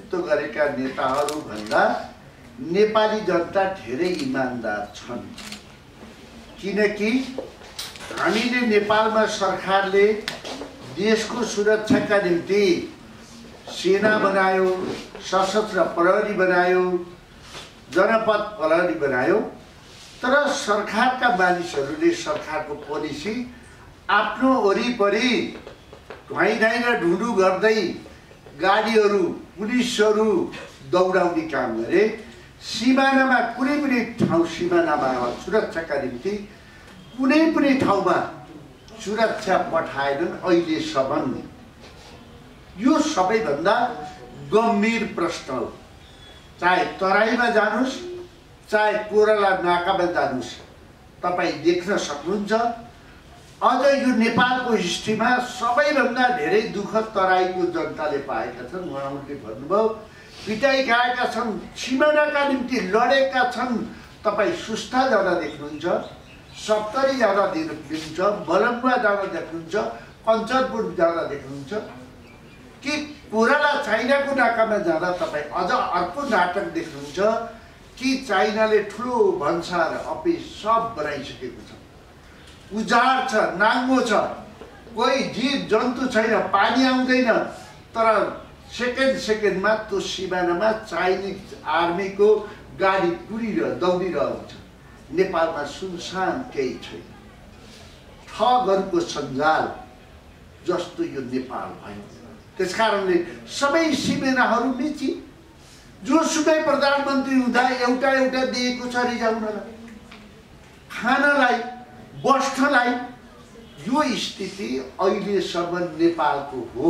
नेतृत्व गरेका नेताहरू भन्दा नेपाली जनता धेरै इमानदार छन्। किनकि हामीले नेपालमा सरकारले देशको सुरक्षाका निम्ति सेना बनायो, सशस्त्र प्रहरी बनायो, जनपद प्रहरी बनायो, तर सरकारका मानिसहरूले सरकारको पोलिसी आफ्नो वरिपरि ढुवाइढाइ र ढुँडु गर्दै गाडीहरू पुलिसहरू दौडाउने काम गरे। सिमानामा कुनै पनि ठाउँ सिमानामा सुरक्षाका निम्ति कुनै पनि ठाउँमा सुरक्षा पठाएनन् अहिलेसम्म। यो सबैभन्दा गम्भीर प्रश्न हो। चाहे तराईमा जानुस्, चाहे कोराला नाकामा जानुस्, तपाईँ देख्न सक्नुहुन्छ। अझ यो नेपालको हिस्ट्रीमा सबैभन्दा धेरै दुःख तराईको जनताले पाएका छन्। उहाँहरूले भन्नुभयो पिटाइ खाएका छन्, सिमानाका निम्ति लडेका छन्। तपाईँ सुस्ता जाँदा देख्नुहुन्छ, सप्तरी जाँदा देख्नुहुन्छ, बलङ्गुवा जाँदा देख्नुहुन्छ, कञ्चनपुर जाँदा देख्नुहुन्छ कि कोराला चाइनाको नाकामा जाँदा तपाईँ अझ अर्को नाटक देख्नुहुन्छ कि चाइनाले ठुलो भन्सार अफिस सब बनाइसकेको छ। उजाड छ, नाङ्गो छ, कोही जीव जन्तु छैन, पानी आउँदैन। तर सेकेन्डमा त्यो सिमानामा चाइनिज आर्मीको गाडी दौडिरहेको छ। नेपालमा सुनसान केही छैन। ठगहरूको सञ्जाल जस्तो यो नेपाल भयो। त्यसकारणले सबै सिमानाहरू मिची। जोसुकै प्रधानमन्त्री हुँदा एउटा दिएको छ रिजाउनलाई, खानलाई, बस्नलाई। यो स्थिति अहिलेसम्म नेपालको हो।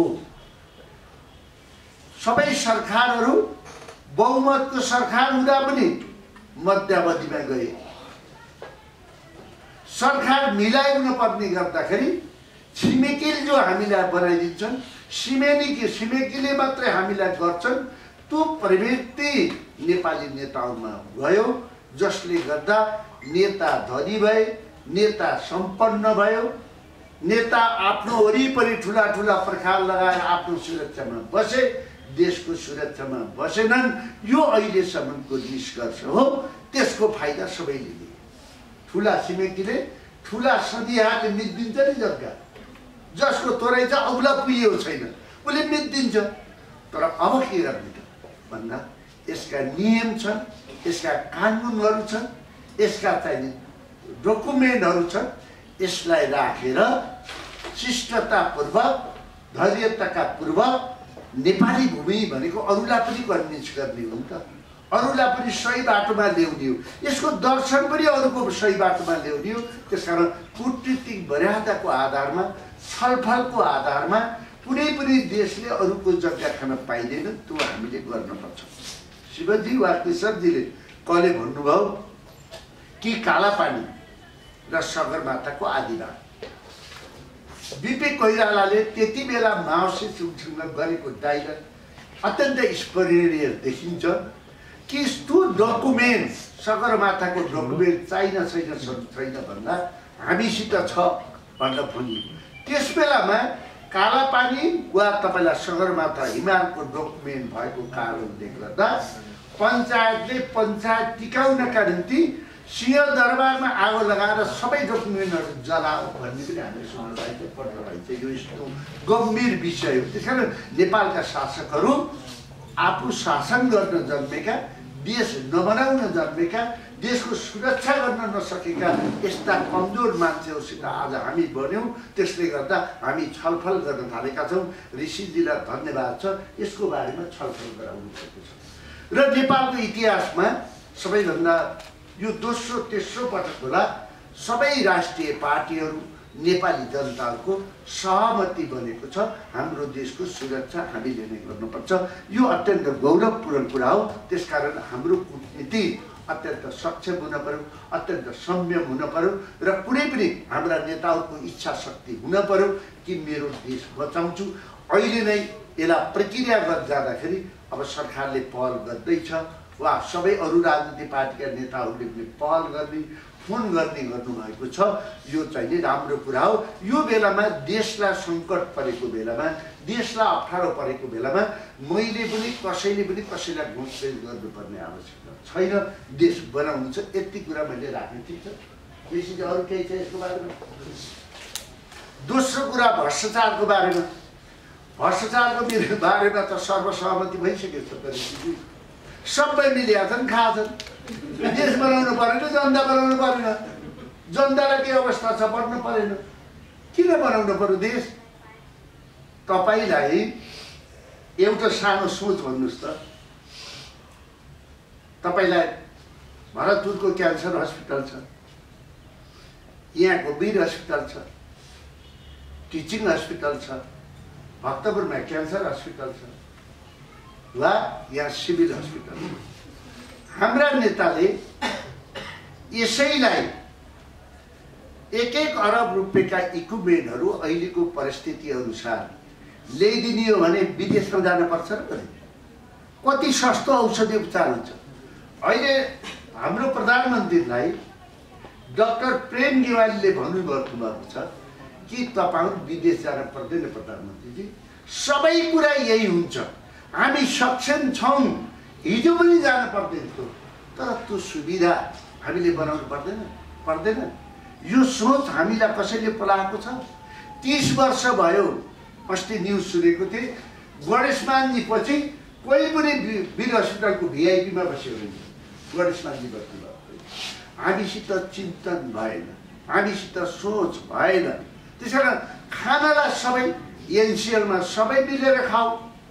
सबै सरकारहरू बहुमतको सरकार हुँदा पनि मध्यावधिमा गए। सरकार मिलाउन पर्ने गर्दाखेरि छिमेकीले जो हामीलाई बनाइदिन्छन्, छिमेकीले मात्रै हामीलाई गर्छन्। त्यो प्रवृत्ति नेपाली नेताहरूमा गयो, जसले गर्दा नेता धनी भए, नेता सम्पन्न भयो, नेता आफ्नो वरिपरि ठुला प्रखार लगाएर आफ्नो सुरक्षामा बसे, देशको सुरक्षामा बसेनन्। यो अहिलेसम्मको निष्कर्ष हो। त्यसको फाइदा सबैले लिए। ठुला छिमेकीले ठुला सदिहाले मिदिन्छ नि जग्गा, जसको तोरै चाहिँ औला पुगेको छैन, उसले मिदिन्छ। तर अब के गर्ने त भन्दा यसका नियम छन्, यसका कानुनहरू छन्, यसका चाहिँ डकुमेन्टहरू छन्। यसलाई राखेर शिष्टतापूर्वक, धैर्यताका पूर्वक नेपाली भूमि भनेको अरूलाई पनि कन्भिन्स गर्ने हो नि त, अरूलाई पनि सही बाटोमा ल्याउने हो। यसको दर्शन पनि अरूको सही बाटोमा ल्याउने हो। त्यसकारण कूटनीतिक मर्यादाको आधारमा, छलफलको आधारमा कुनै पनि देशले अरूको जग्गा खान पाइँदैन। त्यो हामीले गर्नुपर्छ। शिवजी वा केशवजीले कहिले भन्नुभयो कि कालापानी र सगरमाथाको आदिवाद। बिपी कोइरालाले त्यति बेला माओवादीसँग गरेको डायलग अत्यन्त स्मरणीय देखिन्छ कि त्यो डकुमेन्ट, सगरमाथाको डकुमेन्ट छैन भन्दा हामीसित छ भनेर भनियो। त्यस बेलामा कालापानी वा तपाईँलाई सगरमाथा हिमालको डकुमेन्ट भएको कारणले गर्दा पञ्चायतले पञ्चायत टिकाउनका निम्ति सिंहदरबारमा आगो लगाएर सबै डकुमेन्टहरू जलाओ भन्ने पनि हामीले सुन्न पाइन्छ, पढ्न पाइन्छ। यो यस्तो गम्भीर विषय हो। त्यस कारण नेपालका शासकहरू आफू शासन गर्न जन्मेका, देश नबनाउन जन्मेका, देशको सुरक्षा गर्न नसकेका यस्ता कमजोर मान्छेहरूसित आज हामी बन्यौँ। त्यसले गर्दा हामी छलफल गर्न थालेका छौँ। ऋषिजीलाई धन्यवाद छ, यसको बारेमा छलफल गराउनु भएको छ। र नेपालको इतिहासमा सबैभन्दा यो दोस्रो पटक होला सबै राष्ट्रिय पार्टीहरू, नेपाली जनताको सहमति बनेको छ हाम्रो देशको सुरक्षा हामीले नै गर्नुपर्छ। यो अत्यन्त गौरवपूर्ण कुरा हो। त्यसकारण हाम्रो कूटनीति अत्यन्त सक्षम हुन पर्यो, अत्यन्त संयम हुन पर्यो र कुनै पनि हाम्रा नेताहरूको इच्छा शक्ति हुन पर्यो कि मेरो देश बचाउँछु। अहिले नै यसलाई प्रक्रिया गर्दै जाँदाखेरि अब सरकारले पहल गर्दैछ वा सबै अरू राजनीतिक पार्टीका नेताहरूले पनि पहल गर्ने, फोन गर्नुभएको छ। यो चाहिँ नि राम्रो कुरा हो। यो बेलामा देशलाई सङ्कट परेको बेलामा, देशलाई अप्ठ्यारो परेको बेलामा मैले पनि कसैले पनि कसैलाई घुसपेच गर्नुपर्ने आवश्यकता छैन। देश बनाउनु छ, यति कुरा मैले राख्ने। ठिक छ, बेसी अरू केही छ यसको बारेमा? दोस्रो कुरा भ्रष्टाचारको बारेमा। भ्रष्टाचारको बारेमा त सर्वसहमति भइसकेको छ। सबै मिलेका छन्, खान्छन्। देश बनाउनु परेन, जनता बनाउनु परेन। जनतालाई के अवस्था छ बढ्नु परेन। किन बनाउनु पर्यो देश? तपाईँलाई एउटा सानो सोच भन्नुहोस् त। तपाईँलाई भरतपुरको क्यान्सर हस्पिटल छ, यहाँको वीर हस्पिटल छ, टिचिङ हस्पिटल छ, भक्तपुरमा क्यान्सर हस्पिटल छ, वा यहाँ सिभिल हस्पिटल। हाम्रा नेताले यसैलाई 1-1 अरब रुपियाँका इक्विपमेन्टहरू अहिलेको परिस्थिति अनुसार ल्याइदिने हो भने विदेशमा जानुपर्छ र कति सस्तो औषधि उपचार हुन्छ। अहिले हाम्रो प्रधानमन्त्रीलाई डाक्टर प्रेम गेवालीले भन्नुभएको छ कि तपाईहरु विदेश जान पर्दैन प्रधानमन्त्रीजी, सबै कुरा यही हुन्छ, हामी सक्षम छौं, हिजो पनि जान पर्दैन थियो, तर त्यो सुविधा हामीले बनाउनु पर्दैन। यो सोच हामीलाई कसैले पलाएको छ? 30 वर्ष भयो। अस्ति न्युज सुनेको थिएँ, गणेशमानजी पछि कोही पनि वीर हस्पिटलको भिआइपीमा बस्यो भने गणेशमानजी बस्नुभयो। हामीसित चिन्तन भएन, हामीसित सोच भएन। त्यसैले खानालाई सबै एनसीएलमा सबै मिलेर खाऊ,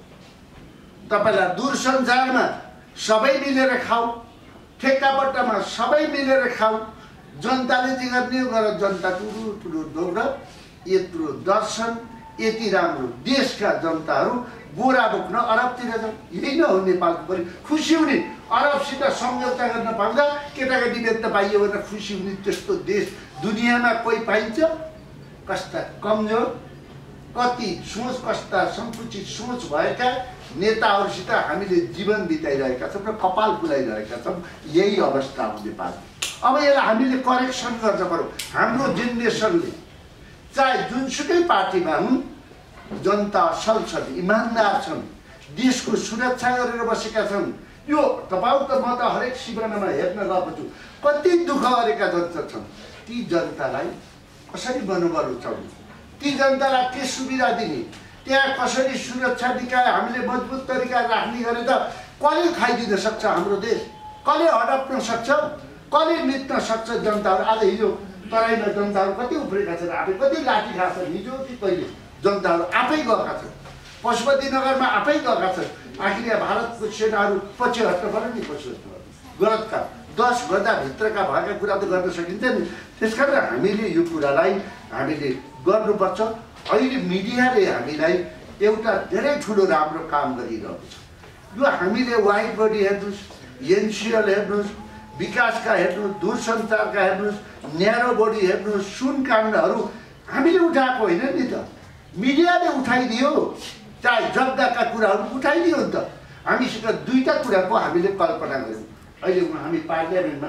तपाईलाई दूरसञ्चारमा सबै मिलेर खाऊ, ठेक्कापट्टामा सबै मिलेर खाऊ। जनताले जे गर्ने गर, जनता ठुलो दौड, यत्रो दर्शन, यति राम्रो देशका जनताहरू बोरा बोक्न अरबतिर जाउँ। यही न हो नेपालको पनि खुसी हुने। अरबसित सम्झौता गर्न पाउँदा केटाकेटी बेच्न पाइयो भने खुसी हुने त्यस्तो देश दुनियाँमा कोही पाइन्छ? कस्ता कमजोर, कति सोच, कस्ता सङ्कुचित सोच भएका नेताहरूसित हामीले जीवन बिताइरहेका छौँ र कपाल फुलाइरहेका छौँ। यही अवस्था हो नेपाल। अब यसलाई हामीले करेक्सन गर्न पर्यो। हाम्रो जेनेरेसनले चाहे जुनसुकै पार्टीमा हुन्, जनता असल छन्, इमान्दार छन्, देशको सुरक्षा गरेर बसेका छन्। यो तपाईँ त म त हरेक सिमानामा हेर्न गएको छु, कति दुःख गरेका जनता छन्। ती जनतालाई कसरी मनोबल उठाउने, ती जनतालाई के सुविधा दिने, त्यहाँ कसरी सुरक्षा निकाय हामीले मजबुत तरिका राख्ने गरे त कसले खाइदिन सक्छ हाम्रो देश? कसले हडप्न सक्छ? कसले मिट्न सक्छ जनताहरू? आज हिजो तराईमा जनताहरू कति उफ्रेका छन्, आफै कति लाठी खान्छन्। हिजो कि कहिले जनताहरू आफै गएका छन्, पशुपतिनगरमा आफै गएका छन्। आखिर यहाँ भारतको सेनाहरू पछि हट्नु पर्यो नि। गलतका 10 गदाभित्रका भएका कुरा त गर्न सकिन्छ नि। त्यसकारण हामीले यो कुरालाई हामीले गर्नुपर्छ। अहिले मिडियाले हामीलाई एउटा धेरै ठुलो राम्रो काम गरिरहेको छ। यो हामीले वाइड बडी हेर्नुहोस्, एनसीएल हेर्नुहोस्, विकासका हेर्नुहोस्, दूरसञ्चारका हेर्नुहोस्, न्यारो बडी हेर्नुहोस्, सुनकाण्डहरू हामीले उठाएको होइन नि त, मिडियाले उठाइदियो। चाहे जग्गाका कुराहरू उठाइदियो नि त। हामीसित दुईटा कुराको हामीले कल्पना गऱ्यौँ। अहिले हामी पार्लियामेन्टमा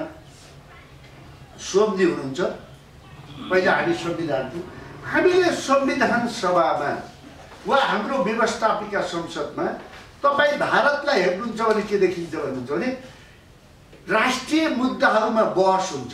सोमजी हुनुहुन्छ, पहिला हामी संविधान थियौँ, हामीले संविधान सभामा वा हाम्रो व्यवस्थापिका संसदमा तपाईँ भारतलाई हेर्नुहुन्छ भने के देखिन्छ भन्नुहुन्छ भने राष्ट्रिय मुद्दाहरूमा बहस हुन्छ।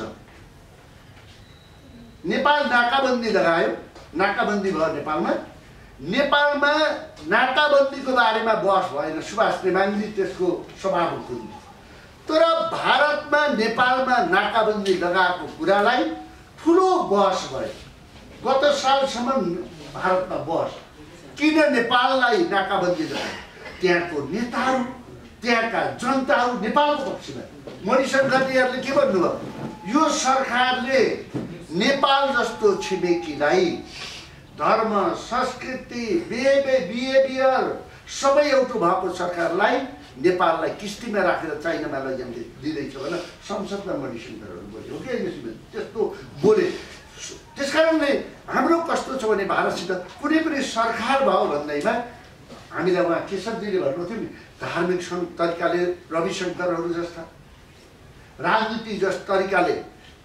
नेपाल नाकाबन्दी लगायो, नाकाबन्दी भयो नेपालमा। नेपालमा नाकाबन्दीको बारेमा बहस भएन, सुभाष नेमाङजी त्यसको सभामुख हुनुहुन्थ्यो। तर भारतमा नेपालमा नाकाबन्दी लगाएको कुरालाई ठुलो बहस भयो। गत सालसम्म भारतमा बहस, किन नेपाललाई नाकाबन्दी लगायो? त्यहाँको नेताहरू, त्यहाँका जनताहरू नेपालको पक्षमा। मणिशङ्करजीहरूले के भन्नुभयो? यो सरकारले नेपाल जस्तो छिमेकीलाई धर्म, संस्कृति, बिहेभियर सबै एउटा भएको सरकारलाई नेपाललाई किस्तीमा राखेर चाइनामा लैजाने दिँदैछ भने संसदमा मणिशङ्करहरू बोले हो कि त्यस्तो बोले। त्यसकारणले हाम्रो कस्तो छ भने भारतसित कुनै पनि सरकार भयो भन्दैमा हामीलाई उहाँ केशवजीले भन्नुहुन्थ्यो नि, धार्मिक तरिकाले रविशङ्करहरू जस्ता, राजनीति तरिकाले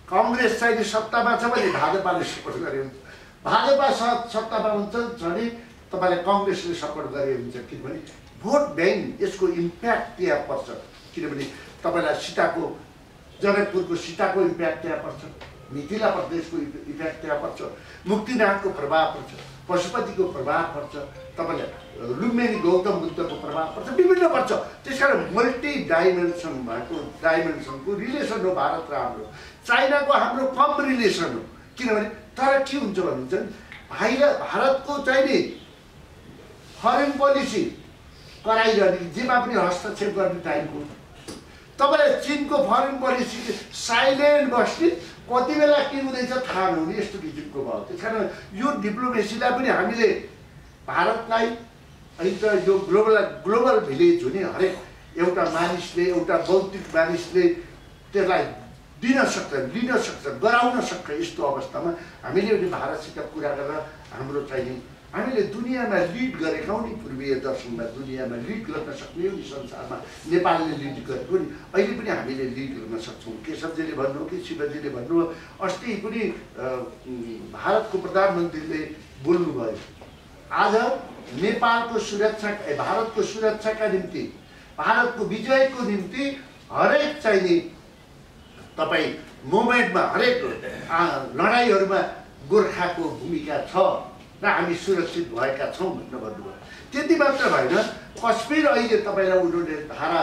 कांग्रेस चाहिँ सत्तामा छ भने भाजपाले सपोर्ट गरे हुन्छ, भाजपा सत्तामा हुन्छ भने तपाईँले कांग्रेसले सपोर्ट गरे हुन्छ। किनभने भोट ब्याङ्क यसको इम्प्याक्ट त्यहाँ पर्छ। किनभने तपाईँलाई सीताको जनकपुरको सीताको इम्प्याक्ट त्यहाँ पर्छ, मिथिला प्रदेशको इम्प्याक्ट त्यहाँ पर्छ, मुक्तिनाथको प्रभाव पर्छ, पशुपतिको प्रभाव पर्छ, तपाईँलाई लुम्बिनी गौतम बुद्धको प्रभाव पर्छ, विभिन्न पर्छ। त्यसकारण मल्टी डाइमेन्सन भएको डाइमेन्सनको रिलेसन हो भारत र हाम्रो। चाइनाको हाम्रो कम रिलेसन हो। किनभने तर के हुन्छ भन्नुहुन्छ भारतको चाहिँ नि फरेन पोलिसी कराइरहने जेमा पनि हस्तक्षेप गर्ने टाइमको तपाईँलाई चीनको फरेन पोलिसी साइलेन्ट बस्ने कति बेला के हुँदैछ थाहा नहुने यस्तो किसिमको भयो। त्यसकारण यो डिप्लोमेसीलाई पनि हामीले भारतलाई अहिले त यो ग्लोबल भिलेज हुने हरेक एउटा मानिसले एउटा बौद्धिक मानिसले त्यसलाई दिन सक्छ, लिन सक्छ, गराउन सक्छ। यस्तो अवस्थामा हामीले पनि भारतसित कुरा गरेर हाम्रो चाहिँ हामीले दुनियाँमा लिड गरेका हौँ नि, पूर्वीय दर्शनमा दुनियाँमा लिड गर्न सक्ने हो नि संसारमा। नेपालले लिड गरेको नि, अहिले पनि हामीले लिड गर्न सक्छौँ। केशवजीले भन्नु कि शिवजीले भन्नु, अस्ति पनि भारतको प्रधानमन्त्रीले बोल्नुभयो। आज नेपालको सुरक्षा, भारतको सुरक्षाका निम्ति, भारतको विजयको निम्ति हरेक चाहिने तपाईँ मोमेन्टमा हरेक लडाइँहरूमा गोर्खाको भूमिका छ र हामी सुरक्षित भएका छौँ भनेर भन्नुभयो। त्यति मात्र भएन, कश्मीर अहिले तपाईँलाई उनीहरूले धारा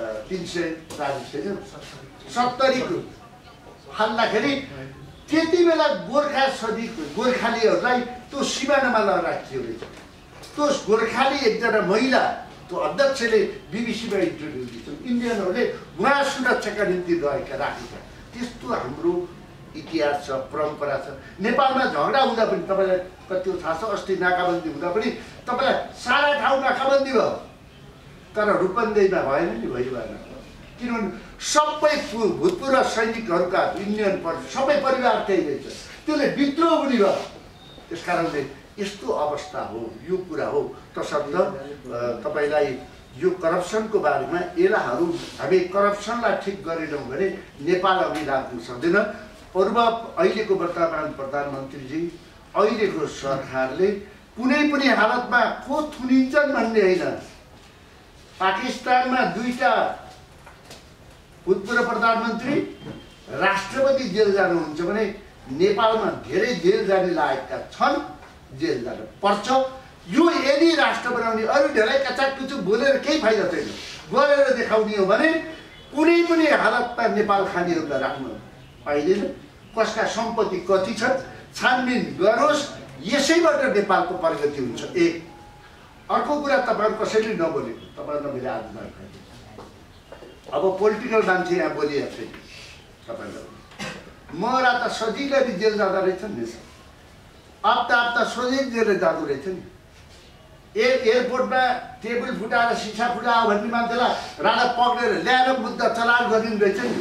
370 हाल्दाखेरि त्यति बेला गोर्खा सैनिक गोर्खालीहरूलाई त्यो सिमानामा राखियो रहेछ। त्यो गोर्खाली एकजना महिला त्यो अध्यक्षले बिबिसीमा इन्टरभ्यू दिन्छन्, इन्डियनहरूले उहाँ सुरक्षाका निम्ति राखेका। त्यस्तो हाम्रो इतिहास छ, परम्परा छ। नेपालमा झगडा हुँदा पनि तपाईँलाई कति थाहा छ, अस्ति नाकाबन्दी हुँदा पनि तपाईँलाई सारा ठाउँ नाकाबन्दी भयो, तर रूपन्देहीमा भएन नि, भइभएन। किनभने सबै भूतपूर्व सैनिकहरूका इन्डियन सबै परिवार त्यही रहेछ, त्यसले विद्रोह पनि भयो। त्यस कारणले यस्तो अवस्था हो, यो कुरा हो। तसर्थ तपाईँलाई यो करप्सनको बारेमा यसलाई हामी करप्सनलाई ठिक गरेनौँ भने नेपाल अघि लाग्नु सक्दैन। अहिलेको वर्तमान प्रधानमन्त्रीजी, अहिलेको सरकारले कुनै पनि हालतमा को थुनिन्छन् भन्ने होइन। पाकिस्तानमा 2टा भूतपूर्व प्रधानमन्त्री, राष्ट्रपति जेल जानुहुन्छ भने नेपालमा धेरै जेल जाने लागेका छन्, जेल जानु पर्छ। यो यदि राष्ट्र बनाउने अरू धेरै कचाककुचुक बोलेर केही फाइदा छैन, गरेर देखाउने हो भने कुनै पनि हालतमा नेपाल खानीहरूलाई राख्नु पाइँदैन। कसका सम्पत्ति कति छ छानबिन गरोस्, यसैबाट नेपालको प्रगति हुन्छ। एक अर्को कुरा तपाईहरु कसैले नबोलेको, तपाईहरुले मैले आज नभएको अब पोलिटिकल मान्छे यहाँ बोलिएको छैन। तपाईहरु मरा त सजिलै जेल जाँदा रहेछन् नि, हप्ता सोझै जेल जाँदो रहेछ नि। एयरपोर्टमा टेबल फुटाएर सिसा फुटायो भन्ने मान्छेलाई राडा पक्रेर ल्याएर मुद्दा चलान गरिदिनु रहेछ नि।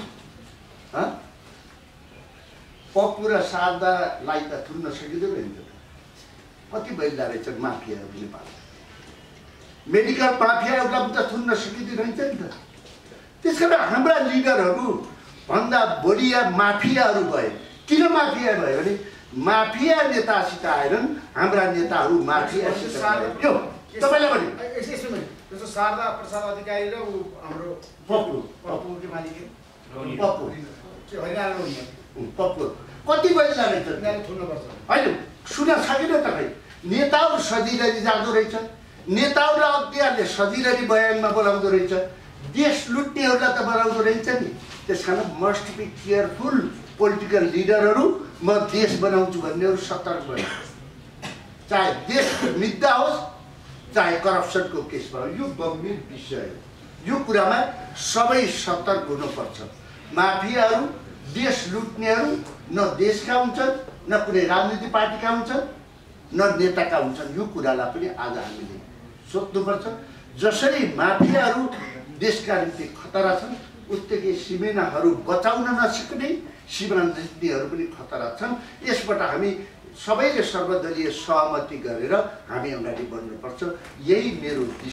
पप्पु र शारदालाई त थुन्न सकिँदैन नि त, कति भइला रहेछन् माफियाहरू नेपाल। मेडिकल माफियाहरूलाई त थुन्न सकिँदैन रहेछ नि त। त्यसकारण हाम्रा लिडरहरू भन्दा बढिया माफियाहरू भए। किन माफिया भयो भने माफिया नेतासित आएनन्, हाम्रा नेताहरू माफियासित आयो। तपाईलाई भने जस्तो शारदा प्रसाद अधिकारी र हाम्रो पप्पुको मालिक पप्पु कति बजी रहेछ होइन, सुन सकिन त खै। नेताहरू सजिलै जाँदो रहेछ, नेताहरूलाई अख्तियारले सजिलै बयानमा बोलाउँदो रहेछ, देश लुट्नेहरूलाई त बोलाउँदो रहेछ नि। त्यस कारण मस्ट बी केयरफुल पोलिटिकल लिडरहरू। म देश बनाउँछु भन्नेहरू सतर्क भयो, चाहे देशको मुद्दा होस् चाहे करप्सनको केसमा। यो गम्भीर विषय हो, यो कुरामा सबै सतर्क हुनुपर्छ। माफियाहरू, देश लुट्नेहरू न देशका हुन्छन्, न कुनै राजनीतिक पार्टीका हुन्छन्, न नेताका हुन्छन्। यो कुरालाई पनि आज हामीले सोध्नुपर्छ। जसरी माफियाहरू देशका निम्ति खतरा छन्, उत्तिकै सिमानाहरू बचाउन नसक्ने सीमा जित्नेहरू पनि खतरा छन्। यसबाट हामी सबैले सर्वदलीय सहमति गरेर हामी अगाडि बढ्नुपर्छ। यही मेरो